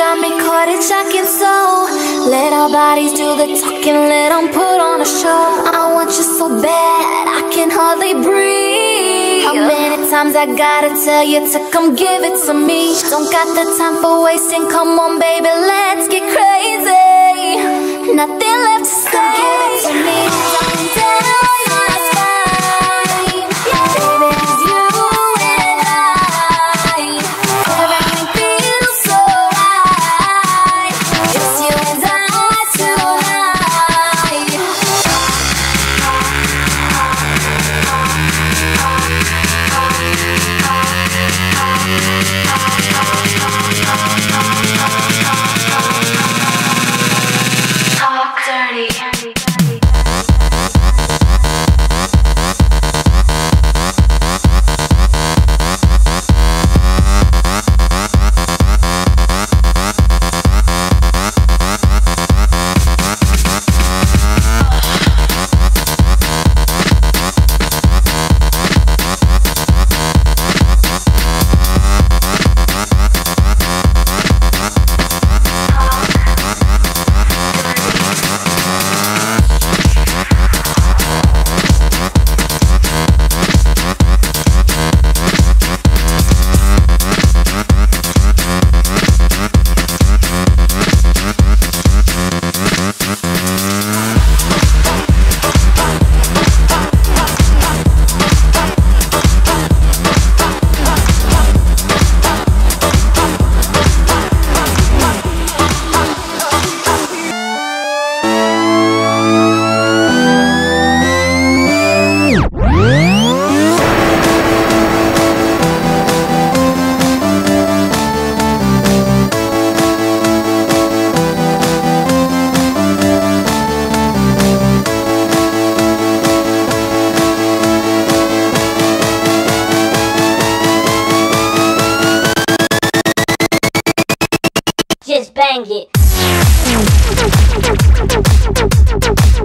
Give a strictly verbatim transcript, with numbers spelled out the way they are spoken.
got me caught hitchhiking, so let our bodies do the talking, let them put on a show. I want you so bad, I can hardly breathe. How many times I gotta tell you to come give it to me? Don't got the time for wasting, come on baby, let's get crazy. Nothing left to say, come give it to me. I'm down on my spine, yeah. Baby, it's you and I. Everything feels so right, just you and I tonight. Talk dirty. Just bang it.